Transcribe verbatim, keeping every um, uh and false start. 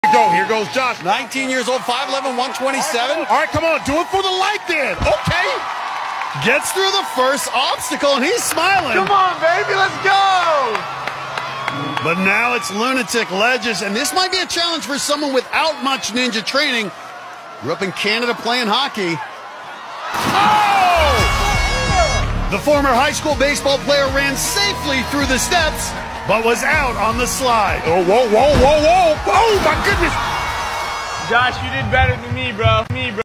Go. Here goes Josh. nineteen years old, five eleven, one twenty-seven. All right, come on. Do it for the light then. Okay. Gets through the first obstacle, and he's smiling. Come on, baby. Let's go. But now it's lunatic ledges, and this might be a challenge for someone without much ninja training. Grew up in Canada playing hockey. Oh! The former high school baseball player ran safely through the steps, but was out on the slide. Oh, whoa, whoa, whoa, whoa. Oh, my goodness. Josh, you did better than me, bro. Me, bro.